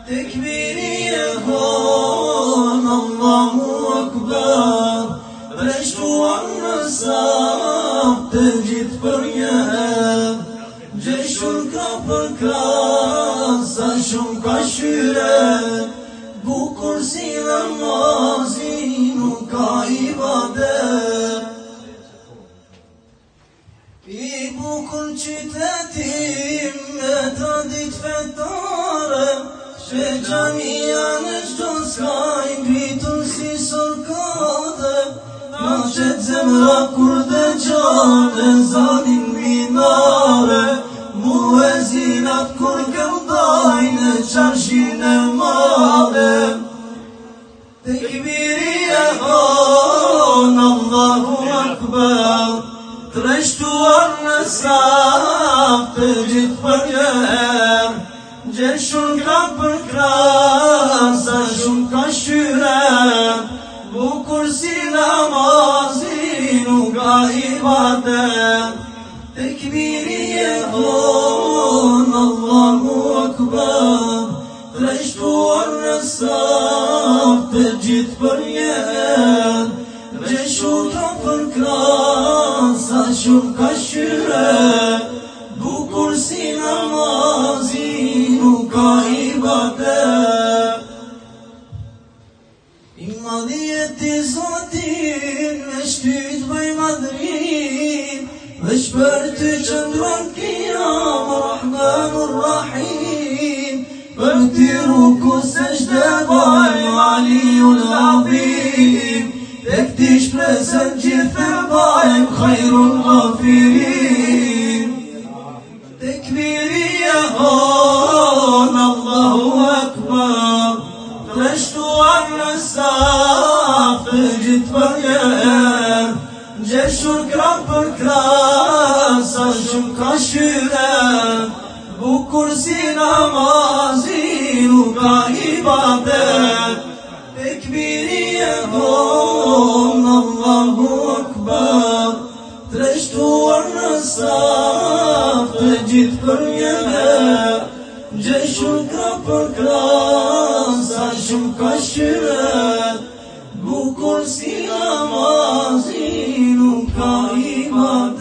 Tekbiri e hon, Allahu Akbar. Reshtuar në saf të gjithë për një herë. Gjeshur ka për krah, sa shumë ka shyre. Bukur si namazi, nuk ka ibadet. I bukur qytetim me tradit fetare, që gjamia në çdo skaj ngritur si sorkate. Na qëtë zemra kur dëgjon e zanin minare, muezinat kur këndajnë në qarshin e mare. Tekbiri e hon, Allahu Akbar. Treshtuar në saf të gjithë për një herë. Gjeshur ka për krah, sa shumë ka shyre. Bukur si namazi, nuk ka ibadet. Tekbiri e hon, Allahu Akbar. Treshtuar në saf të gjithë për një herë. Gjeshur ka për krah, sa shumë ka shyre. Bukur si namazi, nuk ka ibadet. I madhjet i Zotin, veç ty t'bëj madhrin, veç për ty qëndron Kiyama, Rahmanur Rahim. Për ty ruku sejdë baj, Aliul Azim. Tek ti shpresën gjithë e bajm, Khairul Ghafirin. Tekbiri e hon, Allahu Akbar. Treshtuar në saf të gjithë për një herë. Gjeshur krah për krah, sa shumë ka shyre. Bukur si namazi, nuk ka ibadet. Tekbiri e hon, Allahu Akbar. Treshtuar në saf të gjithë për një herë. Gjeshur krah për krah, sa shumë ka shyre. Bukur si namazi, nuk ka ibadet.